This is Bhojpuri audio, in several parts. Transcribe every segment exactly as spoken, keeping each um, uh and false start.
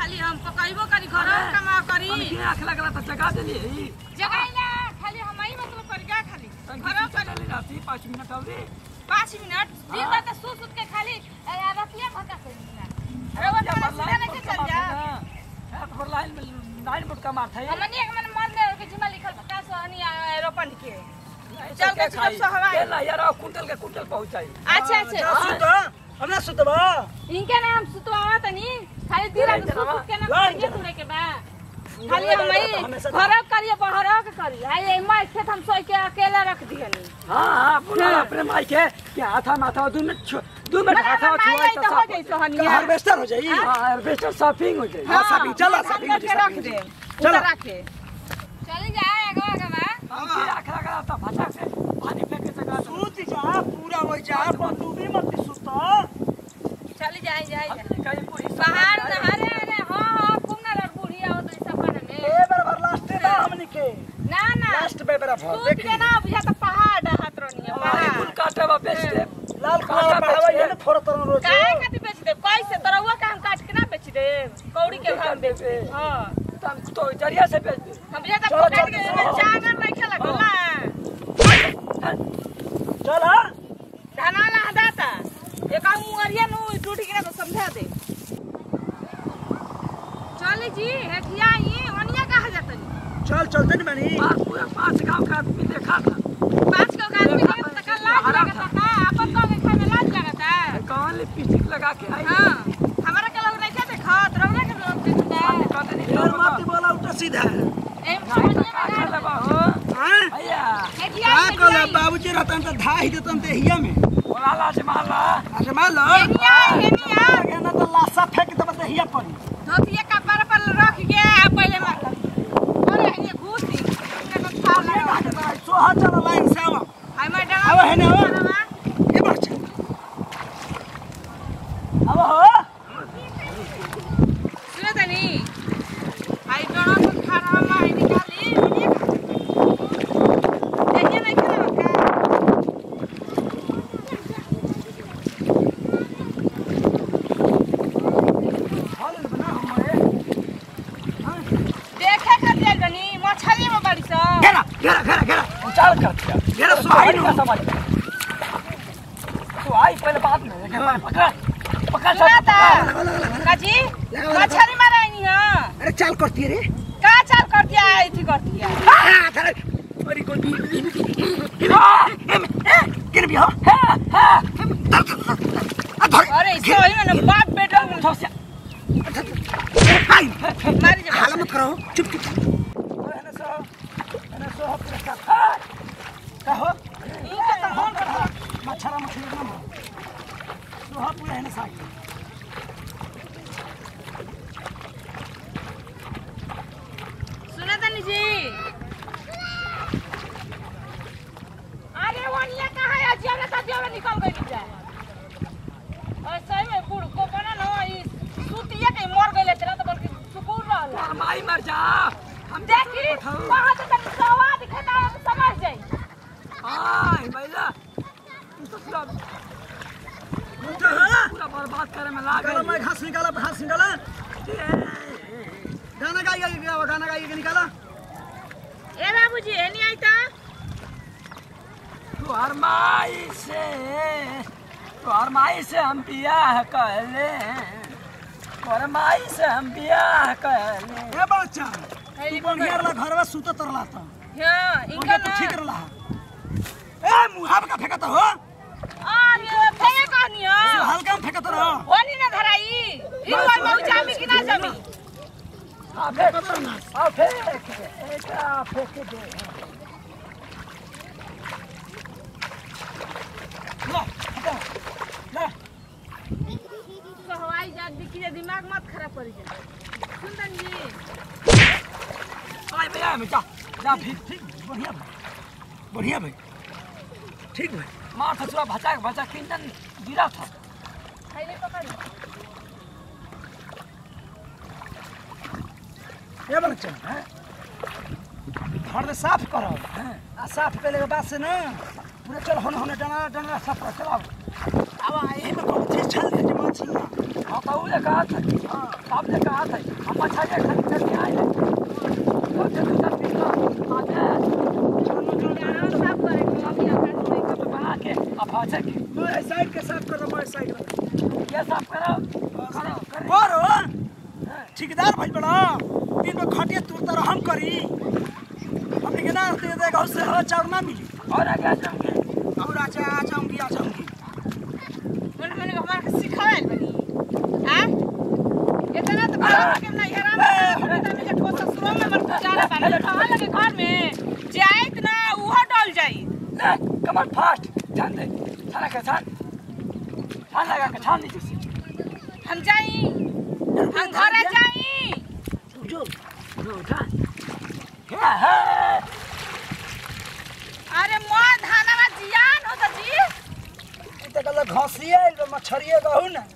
खाली हम पकाइबो करी घर कमा करी के आंख लगला त जगा देली जगाइला खाली हमई मतलब कर क्या खाली घर चली जाती पाँच मिनट अवधि पाँच मिनट दिन रात सु सुत के खाली रतिया भका से अरे वो सीधा नहीं चल जा हाथ पर लाइन में लाइन मोट का मार थे हमनी एक मन मन में के जिमा लिखल बता सो हनी रोपन के चल के चुप सो हवाई केला यार कुंटल के कुंटल पहुंचाई अच्छा अच्छा सुत हमरा सुतबा इनके नाम सुतवा तनी खाली दिन रात सुत के ना करिए तुरे के बा खाली हमई घर करिए बाहर के करी आई मैं खेत हम सोई के अकेला रख दिहनी हां हां बोला अपने माई के कि हाथा माथा दू मिनट दू मिनट हाथा छुआ तो हो जाई सोहनी हार्वेस्टर हो जाई हां हार्वेस्टर शॉपिंग हो जाई हां शॉपिंग चला शॉपिंग के रख दे चला रखे चली जाए आगे आगे बा हम के आखरा का त भाटा से पानी फेंक के जगह सूत जा पूरा हो जा पर तू भी मत सुत चली जाए जाए कहीं पूरी बाहर नहारे अरे हां हां खूब ना लड़ बूढ़ी आओ तो सफर में ए बार बार लास्ट में हमनी के ना ना लास्ट पे बेरा भर देख के ना बुझा तो पहाड़ हाथ रोनी पानी फूल काटे बा बेच दे लाल कलर पढ़ावा ये ना फोर तरह रोज काहे खातिर बेच दे कैसे तरहुआ का हम काट के ना बेच दे कौड़ी के भाव बेच दे हां तम तो जरिया से बेच दे हम बुझा तो पकड़ के में जागर नहीं खेला गला चल हां धना ला दाता एक मुहरिया नु टूट गया तो समझा दे चल जी हेठिया ये ओनिया कहा जातनी चल चलते नहीं बनी पूरा पांच गांव का आदमी देखा था पांच का आदमी के तक लाज लगता था अपन तो में खाए में लाज लगता है कौन लिपस्टिक लगा के आई हां हमारा के लोग नहीं क्या देखा रौना के लोग देखता है कहते नहीं यार मत बोला उल्टा सीधा ए समझ में खा आ लेबा हो हां भैया हेठिया का कल बाबूजी रहतन त धाई देतन ते हिया में बोला लाज माला अच्छा मान लो हेठिया हेठिया आगे ना तो लाशा फेंक देब ते हिया पड़ी धोतिया कपड़ा पर रख के पहले मार अरे ये घूस दी इनका तो खा लगा सोहा चल लाइन से आवा आई मैं डरा आवा है ना आवा ये बात चल आवा हो सुने तनी आई डरा को खा रहा मैं निकाली ये नहीं खेला का हाल बना हमारे देखे खातिर गनी मछली में बड़ी सा घेरा घेरा घेरा घेरा उचाल कर दिया घेरा सोहाई का नो समझ तो आई पहले बात में पकड़ पकड़ सुनाता काजी मछली मारा नहीं हां अरे चाल करती रे का चाल कर दिया आई थी कर दिया अरे कोई भी किन भी हो अरे सही में ना बाप बेटा हाय मारी जा हाला मत करो चुप चुप अरे सो अरे सो पूरा कहो इनका तो फोन कर मच्छरा मछली ना सो पूरा है ना साथ सुना तनी जी अरे वनिया कहां है जी हमने साथ में निकल गई जा और सही में बूढ़ को बना न ई सुतिया के मर गइले तेरा तो बल्कि सुकून रहल माई मर जा हम देखी वहां से तनी सवा दिखता है तो समझ जाई हां भैया तू तो पूरा पूरा बर्बाद करे में लाग गला में घास निकाला घास निकाला गाना गाइए गाना गाइए निकाला ए बाबूजी ए नहीं आई ता तू हर माई से तू हर माई से हम बियाह कर ले तोर माई से हम बियाह कर ले ए बच्चा तू बढ़िया रला घरवा सुत तरला त हां इनका इनका तो ना ठीक रला ए मुहाब का फेंकत हो अरे फेंके कहनी तू हां हल्का में फेंकत रहो ओनी ना धराई ई वन में जामी कि ना जामी आ फेंक आ फेंक एटा फेंक दे ला हटा ला तो हवाई जहाज दिखी जे दिमाग मत खराब कर जा सुंदर जी आई भैया में जा जा ठीक ठीक बढ़िया भाई बढ़िया भाई ठीक भाई मार फसुआ भचा भचा किंदन गिरा था खाइले पकड़ ये बच्चा है घर साफ करो आ साफ करे के बाद से ना पूरा चल होने होने डना डना साफ कर चलाओ अब यही में बहुत चीज छल दे मत सुनना हाँ तो वो कहा था हाँ साहब ने कहा था हम अच्छा ये खरीद करके आए हैं तो जो दूसरा पिछला आते हैं साफ करेंगे अभी आकर तो बना के अब अच्छा के तू ऐ साइड के साफ कर मैं साइड कर ये साफ करो करो करो करो ठेकेदार भाई बड़ा दिन में खटिया तू तरह हम करी हमने के ना दे देगा उससे हवा चावल ना मिली और आगे आ जाओगे और आ जा आ जाऊंगी आ जाऊंगी मैंने मैंने हमारा सिखाया बनी हां इतना तो बड़ा के नहीं हैरान होता मैं जो ससुरों में मर गुजारा बना कहां लगे घर में जाए इतना उहा डल जाई कम ऑन फास्ट ध्यान दे छाना के छान छान लगा के छान नीचे से हम जाई हम घर जाई जो जो छान क्या है अरे मोर धानवा जियान होता जी तो कल घसिए मछरिए कहू ना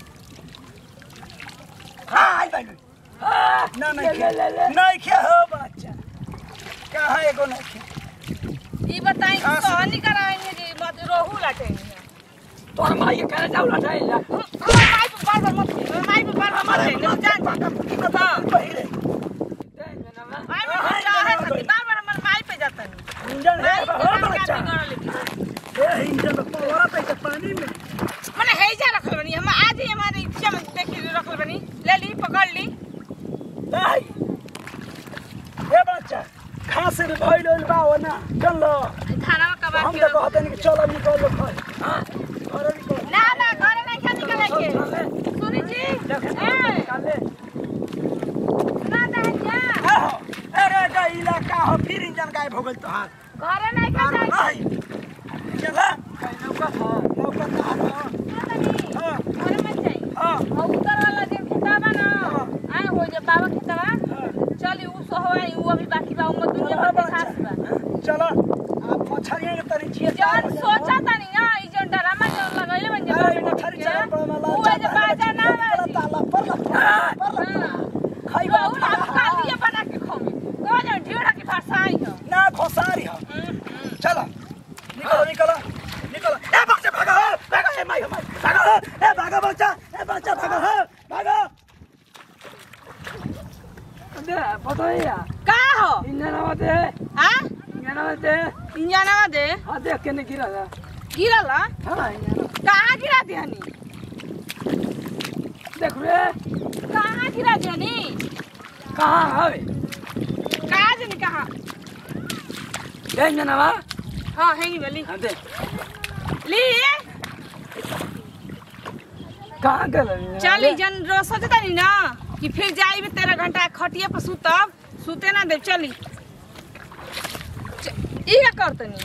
हाँ आई भाई हाँ ना ले नहीं ले ले ले नहीं क्या हो बच्चा कहाँ एगो नहीं क्या ई बताई कहानी कराएंगे जी मत रोहू लाटेंगे तोर माई के करे जाऊ लटाई जा हमार माई पे बार बार मत माई पे बार बार मत जाएंगे जान हां पहिले माई पे चाहे बार बार हमार माई पे जाता है इंजन है माई हो के बच्चा क्या लेती ए इंजन में पवारा पे के पानी में माने हेजा रखल बनी हम आज ही हमारे इच्छा में देखी रखल बनी ले ली पकड़ ली नहीं ए बच्चा कहाँ से भाई लोल बाओ ना चल लो खाना में कबाब हम तो कहते नहीं कि चलो निकल लो खाए हां और निकल ना ना घर नहीं खा निकले के सुनी जी ए निकाल ले ना ना जा आहो अरे का इलाका हो फिर इंजन गायब हो गइल तो हाथ घर नहीं खा और जाए नहीं चला कहीं नौका था मौका ना हो हां घर में जाई हां और उतर वाला दिन खिताबा ना आ हो जे बाबा खिताबा चली उ सोहवाई उ अभी बाकी बा उम्र दुनिया भर के खास बा चलो आप मछरिया के तरी छिए जौन सोचा तानी ना ई जौन डरामा जौन लगैले बन जे अरे मछरी चला पर मला उ जे बाजा ना बाजी ताला पर पर खाई वो उ हम काल दिए बना के खोमी तो जे ढेड़ा की फरसाई हो ना खोसारी हो चलो निकलो निकलो निकलो ए बच्चा भागो भागो ए माई माई भागो ए भागो बच्चा ए बच्चा भागो भागो दे बताइए का हो इंजन आवा दे हां इंजन आवा दे इंजनवा दे हां देख के नहीं गिरा था गिरल हां इंजन कहां गिरा दिहनी देख रे कहां गिरा दिहनी कहां हवे कहां जनी कहां दे इंजन आवा हां हेनी वाली हां दे ली कहां गल चल जन रो सोचता नहीं ना कि फिर जाई भी तेरह घंटा खटिया पर सुतब सुते ना दे चली ई का करतनी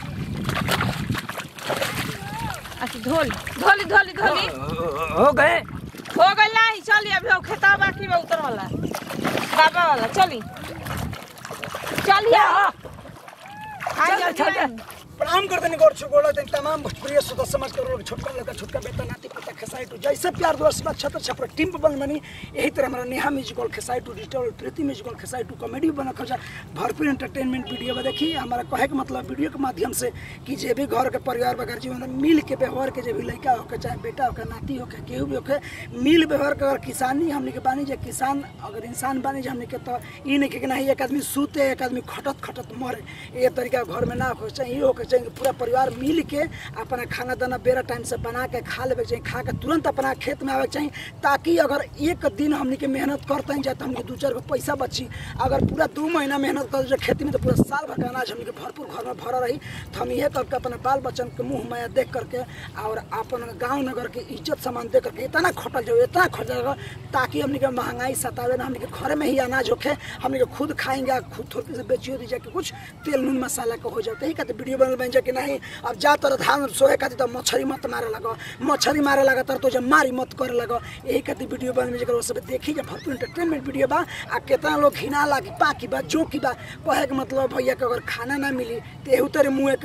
अच्छा धोली धोली धोली धोली हो गए हो गइल नहीं चली अभी हो खेता बाकी बा उतर वाला बाबा वाला चली चलिए चल चल प्रणाम कर देने गोर छुगोला देन तमाम भोजपुरी सुधा समाज के लोग छोटका लड़का छोटका बेटा नाती पोता खेसाई टू जैसे प्यार दोस्त बात छतर छपर टीम बन बनी यही तरह हमारा नेहा म्यूजिकल खेसाई टू डिजिटल प्रीति म्यूजिकल खेसाई टू कॉमेडी बना खर्चा भरपूर एंटरटेनमेंट वीडियो में देखी हमारा कहे के मतलब वीडियो के माध्यम से कि जे भी घर के परिवार वगैरह जीवन में मिल के व्यवहार के जे भी लड़का होके चाहे बेटा होके नाती होके केहू भी होके मिल व्यवहार के अगर किसानी हमने के बानी जे किसान अगर इंसान बानी जे हमने के तो ई नहीं के नहीं एक आदमी सूते एक आदमी खटत खटत मरे ये तरीका घर में ना हो चाहिए होके चाहिए पूरा परिवार मिल के अपना खाना दाना बेरा टाइम से बना के खा लेवे चाहिए खा के तुरंत अपना खेत में आवे चाहिए ताकि अगर एक दिन हमने के मेहनत करते हैं तो हमके दो चार गो पैसा बची अगर पूरा दो महीना मेहनत कर जो खेती में तो पूरा साल भर का अनाज हमने भरपूर घर में भरा रही तो हम यह करके अपने बाल बच्चन के मुँह माया देख करके और अपन गाँव नगर के इज्जत सामान दे करके इतना खटल जाओ इतना खटल जाएगा ताकि हमने के महंगाई सतावे ना हमने के घर में ही अनाज होके हमने के खुद खाएंगे खुद थोड़ी से बेचियो दीजिए कि कुछ तेल नून मसाला का हो जाता है कहते वीडियो बनल बन जाए कि नहीं अब जा तर धान सोहे खातिर तो मछली मत मारे लगा मछली मारे लगा तर तो जब मारी मत करे लगा यही खातिर वीडियो बन में सब देखी जब भरपूर एंटरटेनमेंट वीडियो बा आ कितना लोग घिना लागी पाकी बा जो की बा कहे के मतलब भैया के अगर खाना ना मिली तो एहू तरह मुँह के बा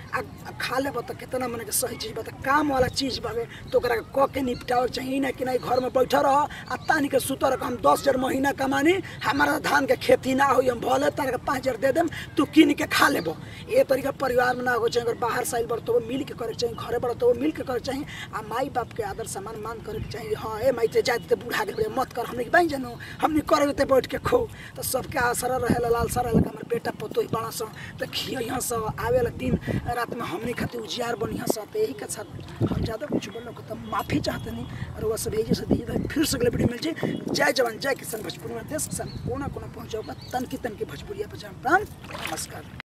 आ खा लेब तो कितना मन के सही चीज बता काम वाला चीज बावे तो ओकरा के क के निपटावे चाहिए ना कि नहीं घर में बैठल रह आ तानी के सुतर हम दस हजार महीना कमानी हमारा धान के खेती ना होई हम भले तार के पाँच हजार दे देम तू किन के खा लेबो ए तरीका परिवार में ना हो चाहिए। अगर बाहर साइल बर तो मिल के करे चाहिए घरे बर तो मिल के करे चाहिए आ माई बाप के आदर सम्मान मान करे के चाहिए। हाँ ए माई ते जाते बूढ़ा गेल मत कर हमने बाई जानो हमने करे ते बैठ के खो तो सबके आसरा रहे लाल सारा लगा हमर बेटा पतोही बड़ा सा तो खिया यहाँ से आवे ला दिन रात में हमने खातिर उजियार बनिया सा तो यही के साथ हम ज़्यादा कुछ बोलना को तो माफ़ी चाहते नहीं और वह सब यही से धीरे फिर से अगले वीडियो मिल जाए। जय जवान जय किसान भोजपुरी में देश किसान कोना कोना पहुँचाओगा तन की तन की भोजपुरिया पहचान प्राण नमस्कार।